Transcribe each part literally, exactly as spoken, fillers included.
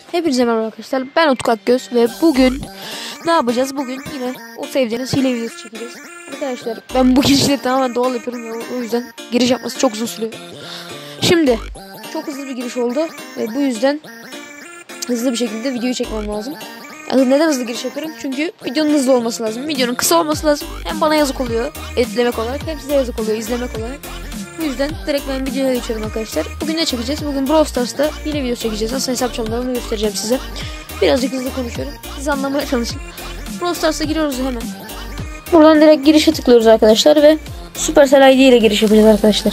Hepinize merhaba arkadaşlar. Ben Utku Akgöz ve bugün ne yapacağız? Bugün yine o sevdiğiniz hile videosu çekeceğiz. Arkadaşlar ben bu girişleri tamamen doğal yapıyorum ya, o yüzden giriş yapması çok uzun sürüyor. Şimdi çok hızlı bir giriş oldu ve bu yüzden hızlı bir şekilde videoyu çekmem lazım. Yani neden hızlı giriş yapıyorum? Çünkü videonun hızlı olması lazım. Videonun kısa olması lazım. Hem bana yazık oluyor editlemek olarak, hem size yazık oluyor izlemek olarak. Bu yüzden direkt ben videoya geçiyorum arkadaşlar. Bugün ne çekeceğiz? Bugün Brawl Stars'ta yine video çekeceğiz. Nasıl hesap çalınır göstereceğim size. Birazcık hızlı konuşuyorum. Siz anlamaya çalışın. Brawl Stars'a giriyoruz hemen. Buradan direkt girişe tıklıyoruz arkadaşlar ve Supercell I D ile giriş yapacağız arkadaşlar.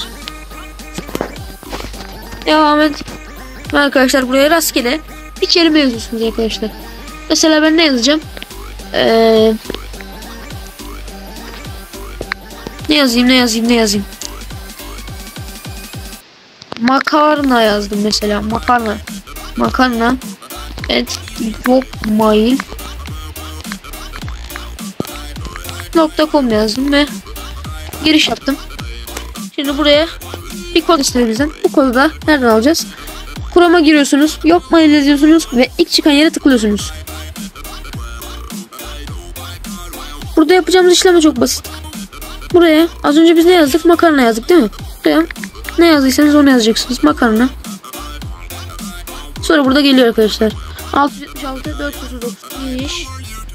Devam et. Arkadaşlar buraya rastgele bir kelime yazıyorsunuz arkadaşlar. Mesela ben ne yazacağım? Ee, ne yazayım ne yazayım ne yazayım? Makarna yazdım mesela. Makarna. Makarna. Evet. Yokmail. .com yazdım ve giriş yaptım. Şimdi buraya bir kod istedim bizden. Bu kodu da nereden alacağız? Chrome'a giriyorsunuz. Yokmail yazıyorsunuz ve ilk çıkan yere tıklıyorsunuz. Burada yapacağımız işlem çok basit. Buraya az önce biz ne yazdık? Makarna yazdık değil mi? Buraya ne yazdıysanız onu yazacaksınız. Makarna. Sonra burada geliyor arkadaşlar. altı yüz yetmiş altı dört yüz otuz dokuz.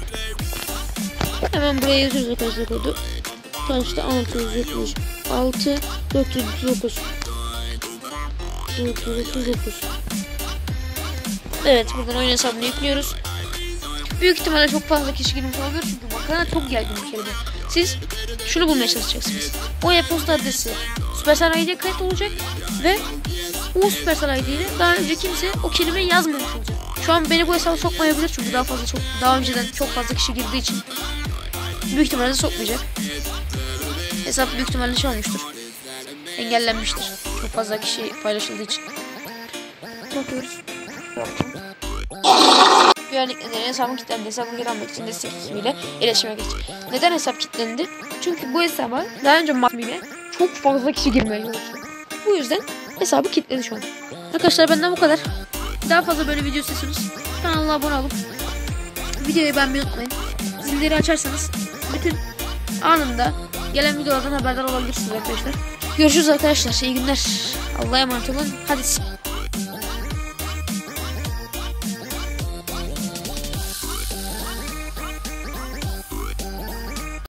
Hemen buraya yazıyoruz arkadaşlar kodu. Kaçta? altı yüz yetmiş altı dört yüz otuz dokuz. dört yüz otuz dokuz. Evet, buradan oyun hesabını yüklüyoruz. Büyük ihtimalle çok fazla kişi girmiş olabilir çünkü makarna çok yaygın bir kelime. Siz şunu bulmaya çalışacaksınız. O e-posta adresi Supercell I D'ye kayıt olacak ve o Supercell I D ile daha önce kimse o kelimeyi yazmamış olacak. Şu an beni bu hesaba sokmayabilir çünkü daha fazla çok daha önceden çok fazla kişi girdiği için büyük ihtimalle sokmayacak. Hesap büyük ihtimalle şey olmuştur. Engellenmiştir. Çok fazla kişi paylaşıldığı için. Bakıyoruz. Güvenlik nedeniyle hesabım kilitlendi. Hesabımı geri almak için destek ekibiyle iletişime geçtim. Neden hesap kilitlendi? Çünkü bu hesaba daha önce ile çok fazla kişi girmeye çalıştı. Bu yüzden hesabı kilitledi şu an. Arkadaşlar benden bu kadar. Daha fazla böyle video istiyorsanız kanala abone olup videoyu beğenmeyi unutmayın. Zilleri açarsanız bütün anında gelen videolardan haberdar olabilirsiniz arkadaşlar. Görüşürüz arkadaşlar. İyi günler. Allah'a emanet olun. Hadi.